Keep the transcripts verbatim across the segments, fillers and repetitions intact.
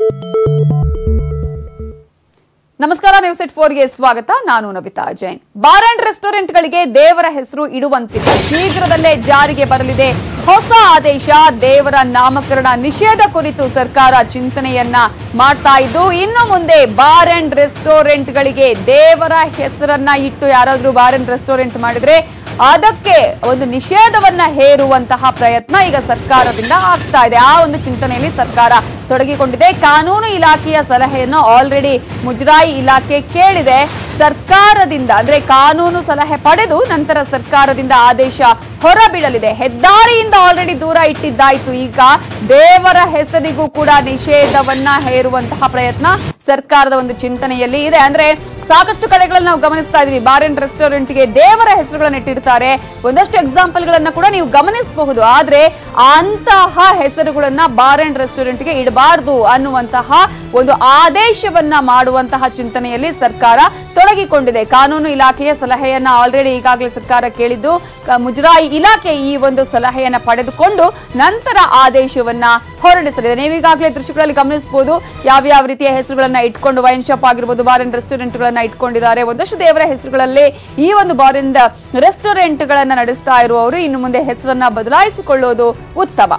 ನಮಸ್ಕಾರ, news eight four ಗೆ ಸ್ವಾಗತ. ನಾನು Navitha Jain. Bar and restaurant ಗಳಿಗೆ ದೇವರ ಹೆಸರು ಇಡುವಂತಿಲ್ಲ. ಶೀಘ್ರದಲ್ಲೇ ಜಾರಿಗೆ ಬರಲಿದೆ ಹೊಸ ಆದೇಶ. ದೇವರ ನಾಮಕರಣ ನಿಷೇಧ ಕುರಿತು ಸರ್ಕಾರ ಚಿಂತನೆಯನ್ನ ಮಾಡ್ತಾ ಇದ್ದು, ಇನ್ನು ಮುಂದೆ ಬಾರ್ ಅಂಡ್ ರೆಸ್ಟೋರೆಂಟ್ ಗಳಿಗೆ ದೇವರ ಹೆಸರನ್ನ ಇಟ್ಟು ಯಾರಾದ್ರೂ ಬಾರ್ ಅಂಡ್ ರೆಸ್ಟೋರೆಂಟ್ ಮಾಡಿದ್ರೆ ಅದಕ್ಕೆ ಒಂದು ನಿಷೇಧವನ್ನ ಹೇರುವಂತಹ ಪ್ರಯತ್ನ ಈಗ ಸರ್ಕಾರದಿಂದ ಆಗ್ತಾ ಇದೆ. ಆ ಒಂದು ಚಿಂತನೆಯಲ್ಲಿ ಸರ್ಕಾರ ತೊಡಗಿಕೊಂಡಿದೆ. ಕಾನೂನು ಇಲಾಖೆಯ ಸಲಹೆಯನ್ನು ಆಲ್ರೆಡಿ ಮುಜರಾಯಿ ಇಲಾಖೆ ಕೇಳಿದೆ. ಸರ್ಕಾರದಿಂದ ಅಂದ್ರೆ ಕಾನೂನು ಸಲಹೆ ಪಡೆದು ನಂತರ ಸರ್ಕಾರದಿಂದ ಆದೇಶ ಹೊರಬೀಳಲಿದೆ. ಹೆದ್ದಾರಿಯಿಂದ ಆಲ್ರೆಡಿ ದೂರ ಇಟ್ಟಿದ್ದಾಯ್ತು. ಈಗ ದೇವರ ಹೆಸರಿಗೂ ಕೂಡ ನಿಷೇಧವನ್ನ ಹೇರುವಂತಹ ಪ್ರಯತ್ನ ಸರ್ಕಾರದ ಒಂದು ಚಿಂತನೆಯಲ್ಲಿ ಇದೆ. ಅಂದ್ರೆ ಸಾಕಷ್ಟು ಕಡೆಗಳಲ್ಲಿ ನಾವು ಗಮನಿಸ್ತಾ ಇದೀವಿ, ಬಾರ್ ಅಂಡ್ ರೆಸ್ಟೋರೆಂಟ್ ಗೆ ದೇವರ ಹೆಸರುಗಳನ್ನ ಇಟ್ಟಿರ್ತಾರೆ. ಒಂದಷ್ಟು ಎಕ್ಸಾಂಪಲ್ ಗಳನ್ನ ಕೂಡ ನೀವು ಗಮನಿಸಬಹುದು. ಆದ್ರೆ ಅಂತಹ ಹೆಸರುಗಳನ್ನ ಬಾರ್ ಅಂಡ್ ರೆಸ್ಟೋರೆಂಟ್ ಗೆ ಇಡಬಾರ್ದು ಅನ್ನುವಂತಹ ಒಂದು ಆದೇಶವನ್ನ ಮಾಡುವಂತಹ ಚಿಂತನೆಯಲ್ಲಿ ಸರ್ಕಾರ ತೊಡಗಿಕೊಂಡಿದೆ. ಕಾನೂನು ಇಲಾಖೆಯ ಸಲಹೆಯನ್ನ ಆಲ್ರೆಡಿ ಈಗಾಗಲೇ ಸರ್ಕಾರ ಕೇಳಿದ್ದು, ಮುಜರಾಯಿ ಇಲಾಖೆ ಈ ಒಂದು ಸಲಹೆಯನ್ನ ಪಡೆದುಕೊಂಡು ನಂತರ ಆದೇಶವನ್ನ ಹೊರಡಿಸಲಿದೆ. ನೀವೀಗಾಗಲೇ ದೃಶ್ಯಗಳಲ್ಲಿ ಗಮನಿಸಬಹುದು ಯಾವ್ಯಾವ ರೀತಿಯ ಹೆಸರುಗಳನ್ನ ಇಟ್ಕೊಂಡು ವೈನ್ ಶಾಪ್ ಆಗಿರ್ಬೋದು, ಬಾರ್ ಅಂಡ್ ರೆಸ್ಟೋರೆಂಟ್ ಗಳನ್ನ ಇಟ್ಕೊಂಡಿದ್ದಾರೆ. ಒಂದಷ್ಟು ದೇವರ ಹೆಸರುಗಳಲ್ಲಿ ಈ ಒಂದು ಬಾರ್ ಅಂಡ್ ರೆಸ್ಟೋರೆಂಟ್ ಗಳನ್ನ ನಡೆಸ್ತಾ ಇರುವವರು ಇನ್ನು ಮುಂದೆ ಹೆಸರನ್ನ ಬದಲಾಯಿಸಿಕೊಳ್ಳೋದು ಉತ್ತಮ.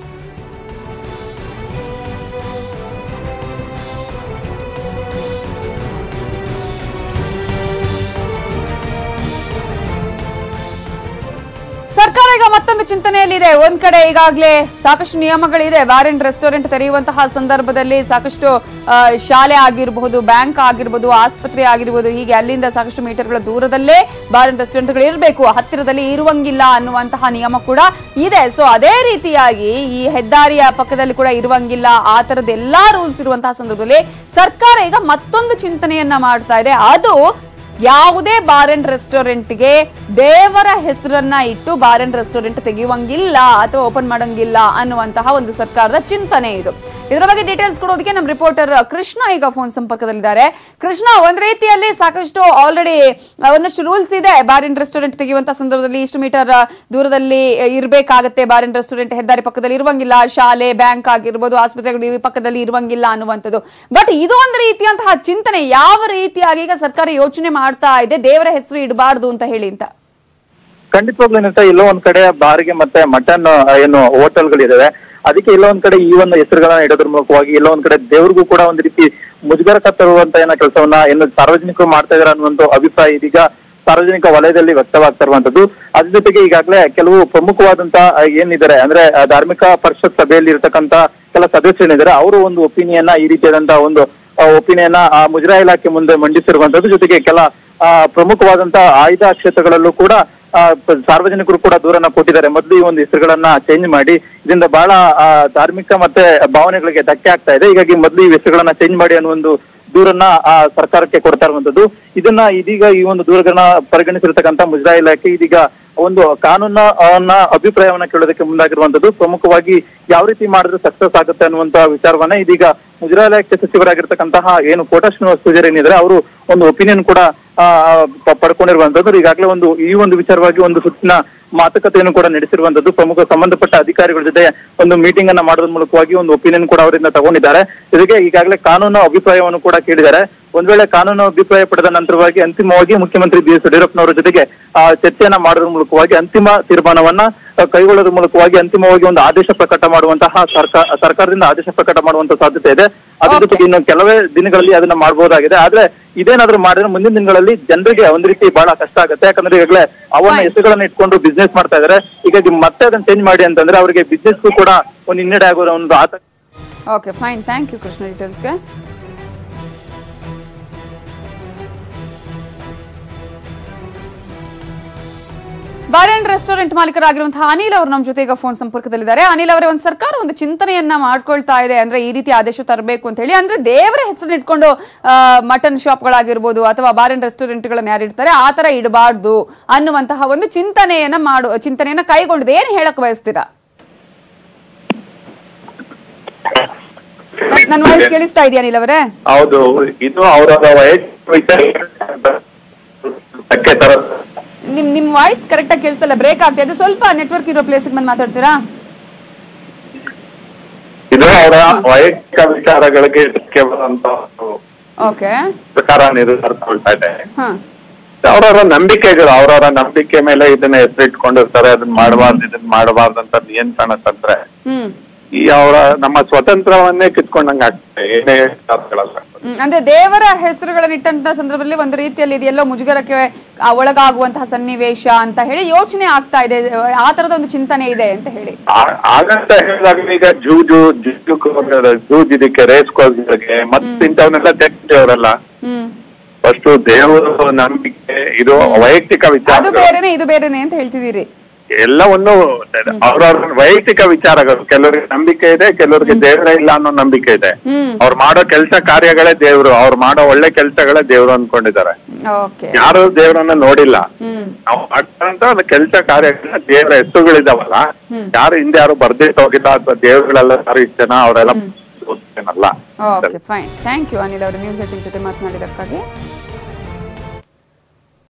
ಸರ್ಕಾರ ಈಗ ಮತ್ತೊಂದು ಚಿಂತನೆಯಲ್ಲಿದೆ. ಒಂದ್ ಕಡೆ ಈಗಾಗಲೇ ಸಾಕಷ್ಟು ನಿಯಮಗಳಿದೆ. ಬಾರ್ ಅಂಡ್ ರೆಸ್ಟೋರೆಂಟ್ ತೆರೆಯುವಂತಹ ಸಂದರ್ಭದಲ್ಲಿ ಸಾಕಷ್ಟು ಶಾಲೆ ಆಗಿರಬಹುದು, ಬ್ಯಾಂಕ್ ಆಗಿರ್ಬೋದು, ಆಸ್ಪತ್ರೆ ಆಗಿರ್ಬೋದು, ಹೀಗೆ ಅಲ್ಲಿಂದ ಸಾಕಷ್ಟು ಮೀಟರ್ಗಳ ದೂರದಲ್ಲೇ ಬಾರ್ ಅಂಡ್ ರೆಸ್ಟೋರೆಂಟ್ಗಳು ಇರಬೇಕು, ಹತ್ತಿರದಲ್ಲಿ ಇರುವಂಗಿಲ್ಲ ಅನ್ನುವಂತಹ ನಿಯಮ ಕೂಡ ಇದೆ. ಸೊ ಅದೇ ರೀತಿಯಾಗಿ ಈ ಹೆದ್ದಾರಿಯ ಪಕ್ಕದಲ್ಲಿ ಕೂಡ ಇರುವಂಗಿಲ್ಲ, ಆ ತರದ ಎಲ್ಲಾ ರೂಲ್ಸ್ ಇರುವಂತಹ ಸಂದರ್ಭದಲ್ಲಿ ಸರ್ಕಾರ ಈಗ ಮತ್ತೊಂದು ಚಿಂತನೆಯನ್ನ ಮಾಡ್ತಾ ಇದೆ. ಅದು ಯಾವುದೇ ಬಾರ್ ಅಂಡ್ ರೆಸ್ಟೋರೆಂಟ್ಗೆ ದೇವರ ಹೆಸರನ್ನ ಇಟ್ಟು ಬಾರ್ ಅಂಡ್ ರೆಸ್ಟೋರೆಂಟ್ ತೆಗೆಯುವಂಗಿಲ್ಲ ಅಥವಾ ಓಪನ್ ಮಾಡಂಗಿಲ್ಲ ಅನ್ನುವಂತಹ ಒಂದು ಸರ್ಕಾರದ ಚಿಂತನೆ ಇದು. ಇದರ ಬಗ್ಗೆ ಡೀಟೇಲ್ಸ್ ಕೊಡೋದಕ್ಕೆ ನಮ್ಮ ರಿಪೋರ್ಟರ್ ಕೃಷ್ಣ ಈಗ ಫೋನ್ ಸಂಪರ್ಕದಲ್ಲಿದ್ದಾರೆ. ಕೃಷ್ಣ, ಒಂದ್ ರೀತಿಯಲ್ಲಿ ಸಾಕಷ್ಟು ಆಲ್ರೆಡಿ ಒಂದಷ್ಟು ರೂಲ್ಸ್ ಇದೆ. ಬಾರ್ ಅಂಡ್ ರೆಸ್ಟೋರೆಂಟ್ ತೆಗೆಯುವಂತಹ ಸಂದರ್ಭದಲ್ಲಿ ಇಷ್ಟು ಮೀಟರ್ ದೂರದಲ್ಲಿ ಇರಬೇಕಾಗತ್ತೆ, ಬಾರ್ ಅಂಡ್ ರೆಸ್ಟೋರೆಂಟ್ ಹೆದ್ದಾರಿ ಪಕ್ಕದಲ್ಲಿ ಇರುವಂಗಿಲ್ಲ, ಶಾಲೆ ಬ್ಯಾಂಕ್ ಆಗಿರ್ಬೋದು, ಆಸ್ಪತ್ರೆಗಳು ಪಕ್ಕದಲ್ಲಿ ಇರುವಂಗಿಲ್ಲ ಅನ್ನುವಂಥದ್ದು. ಬಟ್ ಇದು ಒಂದು ರೀತಿಯಂತಹ ಚಿಂತನೆ ಯಾವ ರೀತಿಯಾಗಿ ಈಗ ಸರ್ಕಾರ ಯೋಚನೆ ಮಾಡ್ತಾ ಇದೆ, ದೇವರ ಹೆಸರು ಇಡಬಾರ್ದು ಅಂತ ಹೇಳಿ ಅಂತ? ಖಂಡಿತವಾಗ್ಲೂ ಎಲ್ಲೋ ಒಂದ್ ಕಡೆ ಬಾರಿಗೆ ಮತ್ತೆ ಮಟನ್ ಏನು ಹೋಟೆಲ್ಗಳಿದಾವೆ, ಅದಕ್ಕೆ ಎಲ್ಲೋ ಒಂದ್ ಕಡೆ ಈ ಒಂದು ಹೆಸರುಗಳನ್ನ ಇಡೋದ್ರ ಮೂಲಕವಾಗಿ ಎಲ್ಲೋ ಒಂದ್ ಕಡೆ ದೇವ್ರಿಗೂ ಕೂಡ ಒಂದ್ ರೀತಿ ಮುಜುಗರ ತರುವಂತ ಏನೋ ಕೆಲಸವನ್ನ ಏನು ಸಾರ್ವಜನಿಕರು ಮಾಡ್ತಾ ಇದಾರೆ ಅನ್ನುವಂತ ಅಭಿಪ್ರಾಯ ಇದೀಗ ಸಾರ್ವಜನಿಕ ವಲಯದಲ್ಲಿ ವ್ಯಕ್ತವಾಗ್ತಾ ಇರುವಂತದ್ದು. ಅದ್ರ ಜೊತೆಗೆ ಈಗಾಗಲೇ ಕೆಲವು ಪ್ರಮುಖವಾದಂತ ಏನಿದ್ದಾರೆ ಅಂದ್ರೆ ಧಾರ್ಮಿಕ ಪರಿಷತ್ ಸಭೆಯಲ್ಲಿ ಇರ್ತಕ್ಕಂತ ಕೆಲ ಸದಸ್ಯರಿದ್ದಾರೆ, ಅವರು ಒಂದು ಒಪಿನಿಯನ್ನ ಈ ರೀತಿಯಾದಂತಹ ಒಂದು ಒಪಿನಿಯನ್ನ ಆ ಮುಜರಾಯಿ ಇಲಾಖೆ ಮುಂದೆ ಮಂಡಿಸಿರುವಂತದ್ದು. ಜೊತೆಗೆ ಕೆಲ ಆ ಪ್ರಮುಖವಾದಂತ ಆಯ್ದ ಕ್ಷೇತ್ರಗಳಲ್ಲೂ ಕೂಡ ಆ ಸಾರ್ವಜನಿಕರು ಕೂಡ ದೂರನ್ನ ಕೊಟ್ಟಿದ್ದಾರೆ. ಮೊದಲು ಈ ಒಂದು ಹೆಸರುಗಳನ್ನ ಚೇಂಜ್ ಮಾಡಿ ಇದರಿಂದ ಬಹಳ ಆ ಧಾರ್ಮಿಕ ಮತ್ತೆ ಭಾವನೆಗಳಿಗೆ ಧಕ್ಕೆ ಆಗ್ತಾ ಇದೆ. ಹೀಗಾಗಿ ಮೊದಲು ಈ ಹೆಸರುಗಳನ್ನ ಚೇಂಜ್ ಮಾಡಿ ಅನ್ನೋ ಒಂದು ದೂರನ್ನ ಆ ಸರ್ಕಾರಕ್ಕೆ ಕೊಡ್ತಾ ಇರುವಂತದ್ದು. ಇದನ್ನ ಇದೀಗ ಈ ಒಂದು ದೂರಗಳನ್ನ ಪರಿಗಣಿಸಿರ್ತಕ್ಕಂಥ ಮುಜರಾಯಿ ಇಲಾಖೆ ಇದೀಗ ಒಂದು ಕಾನೂನ ಅಭಿಪ್ರಾಯವನ್ನ ಕೇಳೋದಕ್ಕೆ ಮುಂದಾಗಿರುವಂತದ್ದು. ಪ್ರಮುಖವಾಗಿ ಯಾವ ರೀತಿ ಮಾಡಿದ್ರೆ ಸಕ್ಸಸ್ ಆಗುತ್ತೆ ಅನ್ನುವಂತ ವಿಚಾರವನ್ನ ಇದೀಗ ಮುಜರಾಯಿ ಇಲಾಖೆ ಸಚಿವರಾಗಿರ್ತಕ್ಕಂತಹ ಏನು ಕೋಟ ಶ್ರೀನಿವಾಸ ಪೂಜಾರಿ ಏನಿದ್ರೆ ಅವರು ಒಂದು ಒಪಿನಿಯನ್ ಕೂಡ ಆ ಪಡ್ಕೊಂಡಿರುವಂತದ್ದು. ಈಗಾಗಲೇ ಒಂದು ಈ ಒಂದು ವಿಚಾರವಾಗಿ ಒಂದು ಸುತ್ತಿನ ಮಾತುಕತೆಯನ್ನು ಕೂಡ ನಡೆಸಿರುವಂತದ್ದು. ಪ್ರಮುಖ ಸಂಬಂಧಪಟ್ಟ ಅಧಿಕಾರಿಗಳ ಜೊತೆ ಒಂದು ಮೀಟಿಂಗ್ ಅನ್ನ ಮಾಡೋದ್ರ ಮೂಲಕವಾಗಿ ಒಂದು ಒಪಿನಿಯನ್ ಕೂಡ ಅವರಿಂದ ತಗೊಂಡಿದ್ದಾರೆ. ಇದಕ್ಕೆ ಈಗಾಗಲೇ ಕಾನೂನು ಅಭಿಪ್ರಾಯವನ್ನು ಕೂಡ ಕೇಳಿದ್ದಾರೆ. ಒಂದ್ ವೇಳೆ ಕಾನೂನು ಅಭಿಪ್ರಾಯ ಪಡೆದ ನಂತರವಾಗಿ ಅಂತಿಮವಾಗಿ ಮುಖ್ಯಮಂತ್ರಿ ಬಿ ಎಸ್ ಯಡಿಯೂರಪ್ಪನವರ ಜೊತೆಗೆ ಆ ಚರ್ಚೆಯನ್ನ ಮಾಡೋದ್ರ ಮೂಲಕವಾಗಿ ಅಂತಿಮ ತೀರ್ಮಾನವನ್ನ ಕೈಗೊಳ್ಳೋದ್ರ ಮೂಲಕವಾಗಿ ಅಂತಿಮವಾಗಿ ಒಂದು ಆದೇಶ ಪ್ರಕಟ ಮಾಡುವಂತಹ ಸರ್ಕಾರ ಸರ್ಕಾರದಿಂದ ಆದೇಶ ಪ್ರಕಟ ಮಾಡುವಂತ ಸಾಧ್ಯತೆ ಇದೆ. ಅದ್ರ ಜೊತೆಗೆ ಇನ್ನು ಕೆಲವೇ ದಿನಗಳಲ್ಲಿ ಅದನ್ನ ಮಾಡಬಹುದಾಗಿದೆ. ಆದ್ರೆ ಇದೇನಾದ್ರೂ ಮಾಡಿದ್ರೆ ಮುಂದಿನ ದಿನಗಳಲ್ಲಿ ಜನರಿಗೆ ಒಂದ್ ರೀತಿ ಬಹಳ ಕಷ್ಟ ಆಗುತ್ತೆ. ಯಾಕಂದ್ರೆ ಈಗಾಗಲೇ ಅವನ್ನ ಹೆಸರುಗಳನ್ನ ಇಟ್ಕೊಂಡು ಬಿಸ್ನೆಸ್ ಮಾಡ್ತಾ ಇದಾರೆ. ಹೀಗಾಗಿ ಮತ್ತೆ ಅದನ್ನ ಚೇಂಜ್ ಮಾಡಿ ಅಂತಂದ್ರೆ ಅವರಿಗೆ ಬಿಸ್ನೆಸ್ಗೂ ಕೂಡ ಒಂದು ಹಿನ್ನಡೆ ಆಗೋ ಒಂದು ಆತಂಕ. Okay, fine, thank you Krishna ಡೀಟೇಲ್ಸ್ಗೆ. ಬಾರ್ ಅಂಡ್ ರೆಸ್ಟೋರೆಂಟ್ ಮಾಲೀಕರಾಗಿರುವಂತಹ ಅನಿಲ್ ಅವರು ನಮ್ಮ ಜೊತೆ ಈಗ ಫೋನ್ ಸಂಪರ್ಕದಲ್ಲಿದ್ದಾರೆ. ಅನಿಲ್ ಅವರೇ, ಒಂದು ಸರ್ಕಾರ ಒಂದು ಚಿಂತನೆಯನ್ನ ಮಾಡ್ಕೊಳ್ತಾ ಇದೆ ಅಂದ್ರೆ ಈ ರೀತಿ ಆದೇಶ ತರಬೇಕು ಅಂತ ಹೇಳಿ, ಅಂದ್ರೆ ದೇವರ ಹೆಸರನ್ನ ಇಟ್ಕೊಂಡು ಮಟನ್ ಶಾಪ್ಗಳಾಗಿರ್ಬೋದು ಅಥವಾ ಬಾರ್ ಅಂಡ್ ರೆಸ್ಟೋರೆಂಟ್ ಗಳನ್ನ ಯಾರು ಇಡ್ತಾರೆ ಆ ತರ ಇಡಬಾರ್ದು ಅನ್ನುವಂತಹ ಒಂದು ಚಿಂತನೆಯನ್ನ ಮಾಡು ಚಿಂತನೆಯನ್ನ ಕೈಗೊಂಡಿದೆ. ಏನ್ ಹೇಳಕ್ ಬಯಸ್ತೀರಾ? ನನ್ನ ವಾಯ್ಸ್ ಕೇಳಿಸ್ತಾ ಇದೆಯಾ ಅನಿಲ್ ಅವರೇ? ಹೌದು, ಇದು ಅವರ ನಿಮ್ ನಿಮ್ ವಾಯ್ಸ್ ಕರೆಕ್ಟ್ ಆಗಿ ಕೇಳಿಸಲ್ಲ, ಬ್ರೇಕ್ ಆಗ್ತಿದೆ. ಸ್ವಲ್ಪ ನೆಟ್ವರ್ಕ್ ಇರೋ ಪ್ಲೇಸ್ ಬಂದು ಮಾತಾಡ್ತೀರಾ? ಇದು ಅವರ ವೈಯಕ್ತಿಕ ವಿಚಾರಗಳಿಗೆ ಧಕ್ಕೆ ಬರುವಂತ ಓಕೆ ಪ್ರಕಾರ ನಿರ್ಧರಿಸ್ಕೊಳ್ತಾ ಇದೆ. ಹಾ ಅವ್ರವ್ರ ನಂಬಿಕೆಗಳು ಅವ್ರವ್ರ ನಂಬಿಕೆ ಮೇಲೆ ಇದನ್ನ ಹೆಸರಿಟ್ಕೊಂಡಿರ್ತಾರೆ, ಅದನ್ನ ಮಾಡಬಾರ್ದು ಇದನ್ನ ಮಾಡಬಾರ್ದು ಅಂತ ನಿಯಂತ್ರಣ ತಂದ್ರೆ ಹ್ಮ್ ಈ ಅವರ ನಮ್ಮ ಸ್ವತಂತ್ರವನ್ನೇ ಕಿತ್ಕೊಂಡಂಗ ಆಗ್ತದೆ. ಏನೇ ವಿಚಾರಗಳಲ್ಲ. ಹ್ಮ್. ಅಂದ್ರೆ ದೇವರ ಹೆಸರುಗಳನ್ನ ಇಟ್ಟಂತ ಸಂದರ್ಭದಲ್ಲಿ ಒಂದು ರೀತಿಯಲ್ಲಿ ಇದೆಲ್ಲೋ ಮುಜುಗರಕ್ಕೆ ಆ, ಒಳಗಾಗುವಂತಹ ಸನ್ನಿವೇಶ ಅಂತ ಹೇಳಿ ಯೋಚನೆ ಆಗ್ತಾ ಇದೆ. ಆ ತರದ ಒಂದು ಚಿಂತನೆ ಇದೆ ಅಂತ ಹೇಳಿ ಆ- ಹಾಗಂತ ಹೇಳಿದಾಗ ಈಗ ಜೂಜು ಜೂಜು ಜೂಜ್ ಇದಕ್ಕೆ ರೇಸ್ ಕೋರ್ಸ್ಗಳಿಗೆ ಮತ್ತೆ ಇಂಥವನ್ನೆಲ್ಲ ತೆಗೆದವರಲ್ಲ. ಹ್ಮ್ ಫಸ್ಟ್ ದೇವರು ನಂಬಿಕೆ ಇದು ವೈಯಕ್ತಿಕ ಅದು ವಿಚಾರ, ಬೇರೆನೆ ಇದು ಬೇರೆನೆ ಅಂತ ಹೇಳ್ತಿದ್ದೀರಿ. ಎಲ್ಲವನ್ನು ಅವ್ರವ್ರ ವೈಯಕ್ತಿಕ ವಿಚಾರಗಳು. ಕೆಲವರಿಗೆ ನಂಬಿಕೆ ಇದೆ, ಕೆಲವರಿಗೆ ದೇವರೇ ಇಲ್ಲ ಅನ್ನೋ ನಂಬಿಕೆ ಇದೆ. ಹ್ಮ್ ಅವ್ರು ಮಾಡೋ ಕೆಲಸ ಕಾರ್ಯಗಳೇ ದೇವ್ರು, ಅವ್ರು ಮಾಡೋ ಒಳ್ಳೆ ಕೆಲಸಗಳೇ ದೇವ್ರು ಅನ್ಕೊಂಡಿದ್ದಾರೆ. ಓಕೆ ಯಾರು ದೇವ್ರನ್ನ ನೋಡಿಲ್ಲ. ಹ್ಮ್ ನಾವು ಮಾಡ್ತಾರಂತ ಕೆಲಸ ಕಾರ್ಯಗಳನ್ನ ದೇವರ ಹೆಸರುಗಳಿದಾವಲ್ಲ, ಯಾರು ಹಿಂದೆ ಯಾರು ಬರ್ದಿಟ್ಟು ಹೋಗಿಲ್ಲ ಅಥವಾ ದೇವ್ರುಗಳೆಲ್ಲ ಯಾರು ಇಷ್ಟ ಜನ ಅವರೆಲ್ಲ okay fine. Thank you Anil ಅವರು ನ್ಯೂಸ್ ಏಟೀನ್ ಜೊತೆ ಮಾತನಾಡಿದಕ್ಕಾಗಿ.